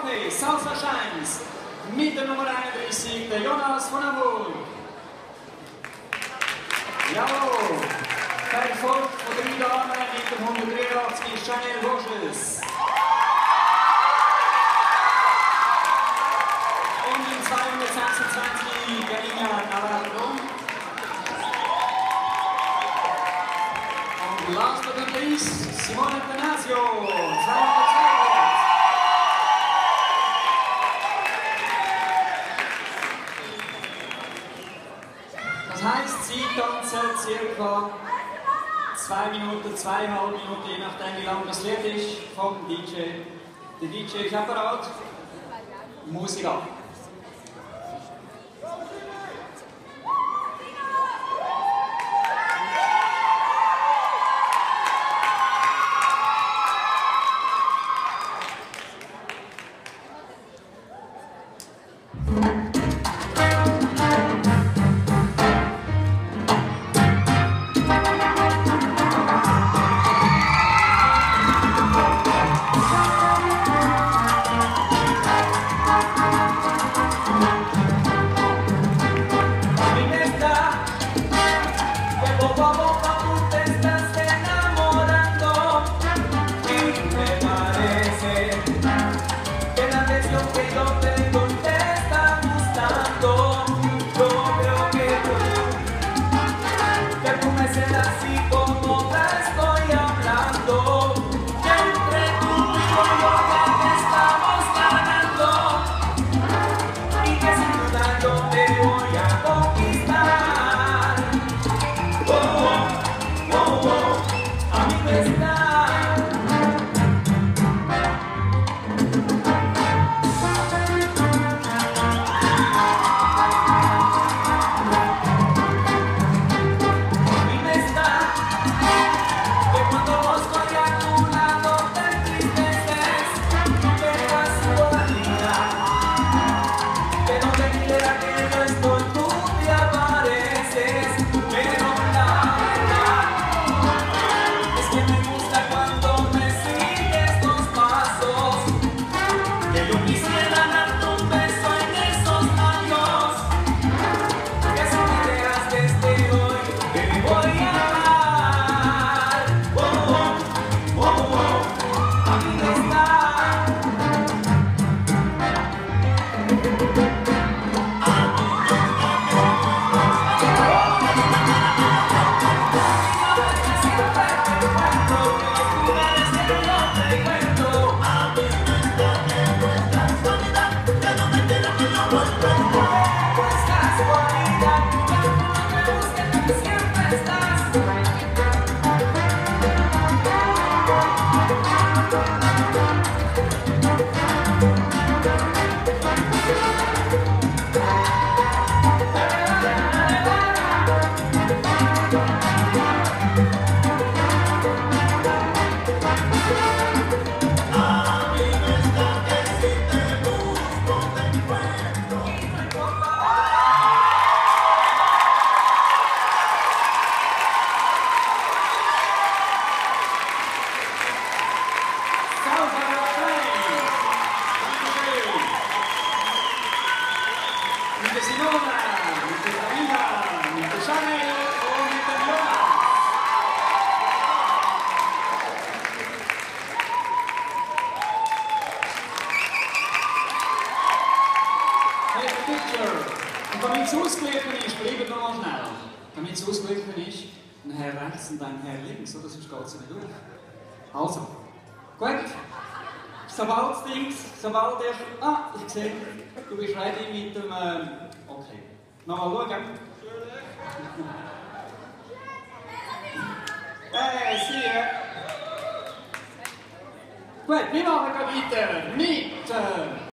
Okay, Salsa Shines mit der Nummer 31, der Jonas von Hamburg. Jawohl, verfolgt von 3 Damen mit dem 183 Chanel Roches. Und im 226 Galina Navarro. Und last but not least, Simone Atanasio, 202. Das heisst, sie tanzen ca. 2 Minuten, 2,5 Minuten, je nachdem wie lang das Lied ist, vom DJ. Der DJ ist apparat, Musik ab. Und damit es ausgeglichen ist, bleibt noch mal schnell. Damit es ausgeglichen ist, ein Herr rechts und ein Herr links, oder? Sonst geht es nicht durch. Also, gut. Sobald ich... Ah, ich sehe, du bist ready mit dem... Okay. Nochmal schauen. Siehe. Gut, wir machen weiter mit...